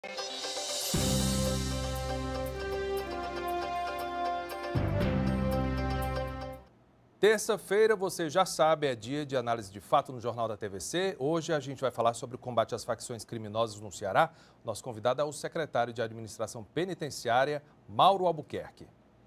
Terça-feira, você já sabe, é dia de análise de fato no Jornal da TVC. Hoje a gente vai falar sobre o combate às facções criminosas no Ceará. Nosso convidado é o secretário de Administração Penitenciária, Mauro Albuquerque.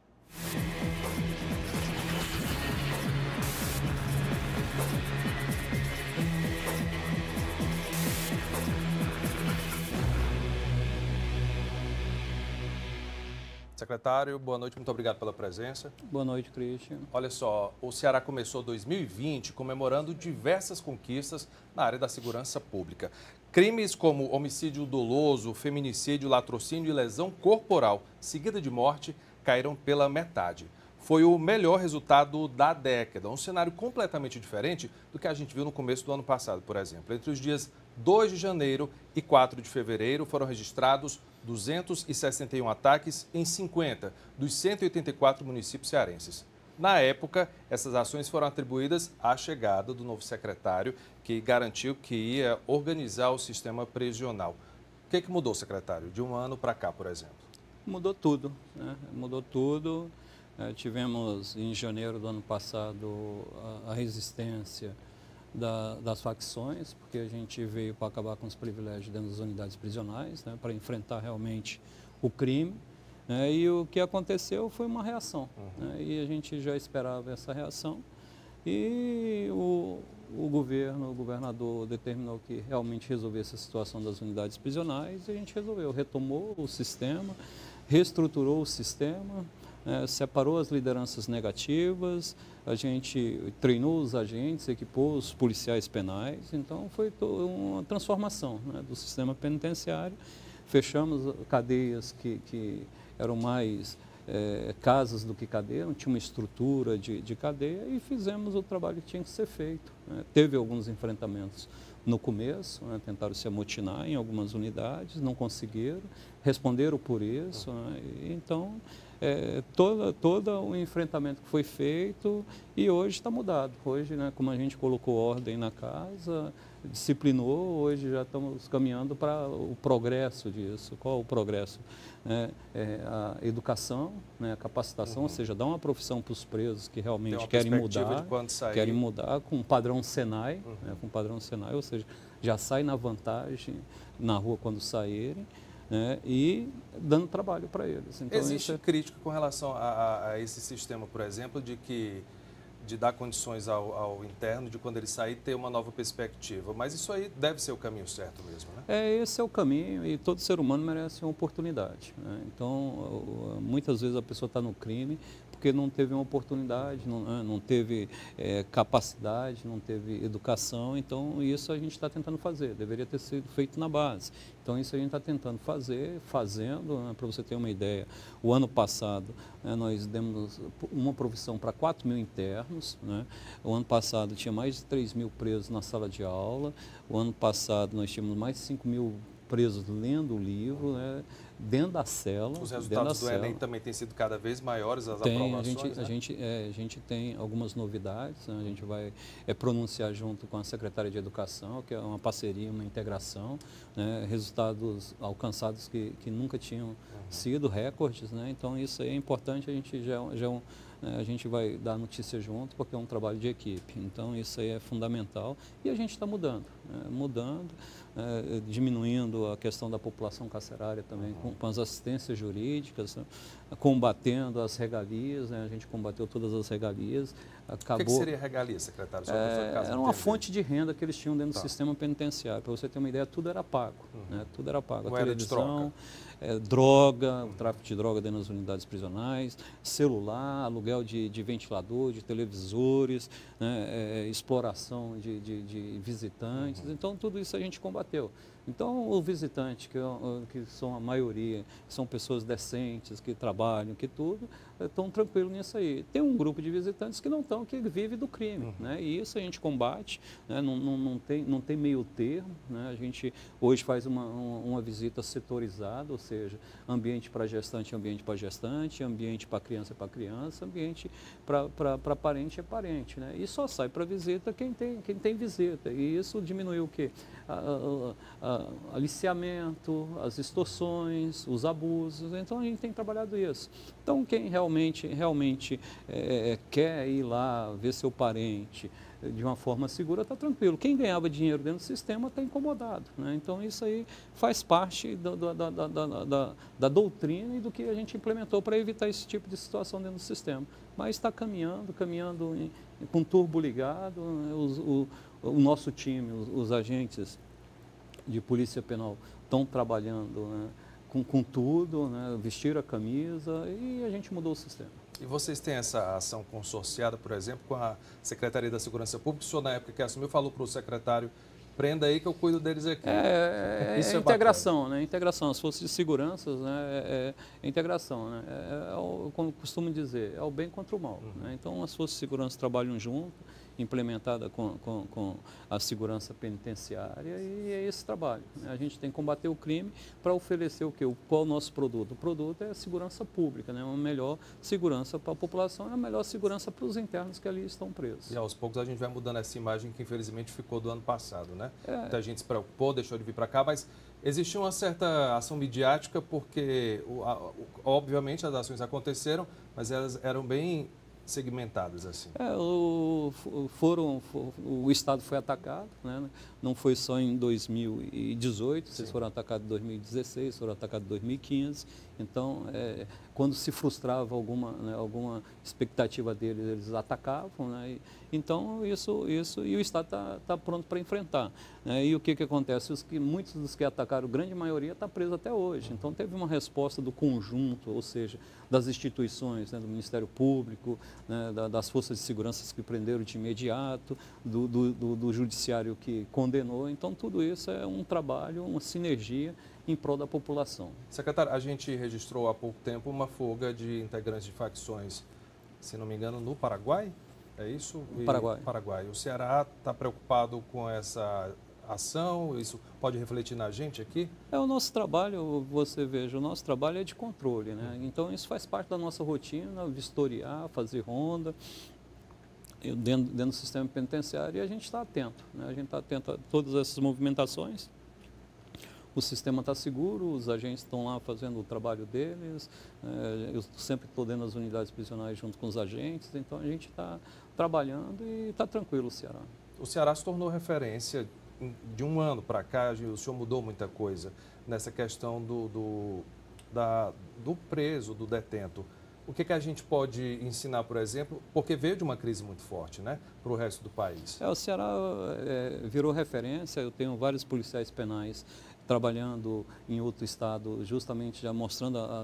Secretário, boa noite, muito obrigado pela presença. Boa noite, Cristian. Olha só, o Ceará começou 2020 comemorando diversas conquistas na área da segurança pública. Crimes como homicídio doloso, feminicídio, latrocínio e lesão corporal seguida de morte caíram pela metade. Foi o melhor resultado da década, um cenário completamente diferente do que a gente viu no começo do ano passado, por exemplo. Entre os dias 2 de janeiro e 4 de fevereiro foram registrados 261 ataques em 50 dos 184 municípios cearenses. Na época, essas ações foram atribuídas à chegada do novo secretário, que garantiu que ia organizar o sistema prisional. O que mudou, secretário, de um ano para cá, por exemplo? Mudou tudo, né? Mudou tudo. Tivemos em janeiro do ano passado a resistência das facções, porque a gente veio para acabar com os privilégios dentro das unidades prisionais, né, para enfrentar realmente o crime. E o que aconteceu foi uma reação. E a gente já esperava essa reação. E o governador determinou que realmente resolvesse a situação das unidades prisionais e a gente resolveu, retomou o sistema, reestruturou o sistema, separou as lideranças negativas, a gente treinou os agentes, equipou os policiais penais, então foi uma transformação, né, do sistema penitenciário. Fechamos cadeias que eram mais casas do que cadeia, não tinha uma estrutura de cadeia e fizemos o trabalho que tinha que ser feito. Teve alguns enfrentamentos no começo, tentaram se amotinar em algumas unidades, não conseguiram, responderam por isso. Então, todo o enfrentamento que foi feito e hoje está mudado. Hoje, como a gente colocou ordem na casa, disciplinou, hoje já estamos caminhando para o progresso disso. Qual o progresso? A educação, a capacitação, ou seja, dar uma profissão para os presos que realmente querem mudar com o padrão Senai, com o padrão Senai, ou seja, já sai na vantagem na rua quando saírem. E dando trabalho para eles. Então, existe crítica com relação a esse sistema, por exemplo, de dar condições ao interno, de quando ele sair ter uma nova perspectiva. Mas isso aí deve ser o caminho certo mesmo, né? Esse é o caminho e todo ser humano merece uma oportunidade. Então, muitas vezes a pessoa está no crime porque não teve uma oportunidade, não teve capacidade, não teve educação. Então, isso a gente está tentando fazer, deveria ter sido feito na base. Então, isso a gente está tentando fazendo, para você ter uma ideia. O ano passado, nós demos uma profissão para 4 mil internos. O ano passado tinha mais de 3 mil presos na sala de aula. O ano passado nós tínhamos mais de 5 mil presos lendo o livro, dentro da cela. Os resultados do Enem também têm sido cada vez maiores, as aprovações? A gente tem algumas novidades, a gente vai pronunciar junto com a Secretaria de Educação, que é uma parceria, uma integração, resultados alcançados que nunca tinham sido recordes, então isso é importante, a gente vai dar notícia junto, porque é um trabalho de equipe. Então, isso aí é fundamental e a gente está mudando, diminuindo a questão da população carcerária também, com as assistências jurídicas, combatendo as regalias, a gente combateu todas as regalias. O que seria regalia, secretário? Era uma fonte de renda que eles tinham dentro do sistema penitenciário. Para você ter uma ideia, tudo era pago. Tudo era pago. A televisão, droga, o tráfico de droga dentro das unidades prisionais, celular, aluguel de ventilador, de televisores, exploração de visitantes. Então, tudo isso a gente combateu. Então, o visitante, que são a maioria, são pessoas decentes, que trabalham, que tudo, estão tranquilos nisso aí. Tem um grupo de visitantes que não estão, que vive do crime, e isso a gente combate, não tem meio termo, A gente hoje faz uma visita setorizada, ou seja, ambiente para gestante, ambiente para gestante, ambiente para criança, ambiente para parente é parente, E só sai para visita quem tem visita, e isso diminuiu o quê? aliciamento, as extorsões, os abusos. Então, a gente tem trabalhado isso. Então, quem realmente quer ir lá ver seu parente de uma forma segura, está tranquilo. Quem ganhava dinheiro dentro do sistema está incomodado, né? Então, isso aí faz parte da doutrina e do que a gente implementou para evitar esse tipo de situação dentro do sistema. Mas está caminhando com turbo ligado, né? O nosso time, os agentes de polícia penal estão trabalhando, né, com tudo, né, vestiram a camisa e a gente mudou o sistema. E vocês têm essa ação consorciada, por exemplo, com a Secretaria da Segurança Pública? O senhor, na época que assumiu, falou para o secretário, prenda aí que eu cuido deles aqui. Isso é integração, né? Integração, as forças de segurança, né? Integração, né? Como costumo dizer, é o bem contra o mal. Né? Então, as forças de segurança trabalham junto, implementada com a segurança penitenciária, e é esse trabalho. Né? A gente tem que combater o crime para oferecer o quê? Qual é o nosso produto? O produto é a segurança pública, né? Uma melhor segurança para a população e a melhor segurança para os internos que ali estão presos. E aos poucos a gente vai mudando essa imagem que infelizmente ficou do ano passado, né? Muita gente se preocupou, deixou de vir para cá, mas existiu uma certa ação midiática porque, obviamente, as ações aconteceram, mas elas eram bem segmentadas assim. O Estado foi atacado, né? Não foi só em 2018, vocês foram atacados em 2016, foram atacados em 2015. Então, quando se frustrava alguma expectativa deles, eles atacavam, né? Então, isso e o Estado está pronto para enfrentar. Né? E o que acontece? Muitos dos que atacaram, a grande maioria, está preso até hoje. Então, teve uma resposta do conjunto, ou seja, das instituições, né? Do Ministério Público, né? Das forças de segurança que prenderam de imediato, do Judiciário que condenou. Então, tudo isso é um trabalho, uma sinergia em prol da população. Secretário, a gente registrou há pouco tempo uma fuga de integrantes de facções, se não me engano, no Paraguai, é isso? Paraguai. O Ceará está preocupado com essa ação? Isso pode refletir na gente aqui? O nosso trabalho, você veja, o nosso trabalho é de controle, né? Então, isso faz parte da nossa rotina, vistoriar, fazer ronda, dentro do sistema penitenciário, e a gente está atento, né? A gente está atento a todas essas movimentações. O sistema está seguro, os agentes estão lá fazendo o trabalho deles, eu sempre estou dentro das unidades prisionais junto com os agentes, então a gente está trabalhando e está tranquilo o Ceará. O Ceará se tornou referência de um ano para cá, o senhor mudou muita coisa nessa questão do preso, do detento. O que a gente pode ensinar, por exemplo, porque veio de uma crise muito forte, né, para o resto do país? O Ceará virou referência, eu tenho vários policiais penais trabalhando em outro estado, justamente já mostrando a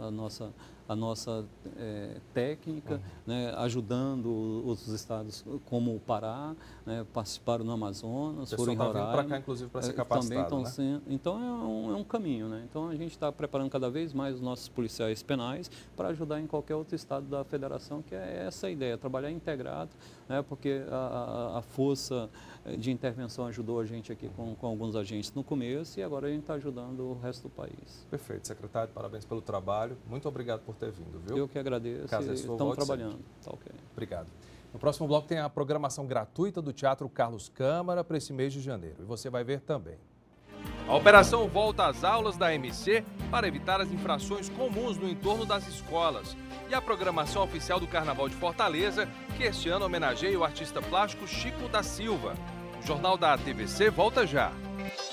nossa técnica, né, ajudando outros estados como o Pará, né, participaram no Amazonas, foram em Roraima. Vindo para cá, inclusive, para ser capacitado, também né? Então é um caminho, né? Então a gente está preparando cada vez mais os nossos policiais penais para ajudar em qualquer outro estado da federação, que é essa a ideia, trabalhar integrado, né, porque a força de intervenção ajudou a gente aqui com alguns agentes no começo e agora a gente está ajudando o resto do país. Perfeito, secretário, parabéns pelo trabalho. Muito obrigado por ter vindo, viu? Eu que agradeço. Estamos trabalhando. Tá, okay. Obrigado. No próximo bloco tem a programação gratuita do Teatro Carlos Câmara para esse mês de janeiro. E você vai ver também. A operação volta às aulas da MC para evitar as infrações comuns no entorno das escolas. E a programação oficial do Carnaval de Fortaleza, que este ano homenageia o artista plástico Chico da Silva. O Jornal da TVC volta já.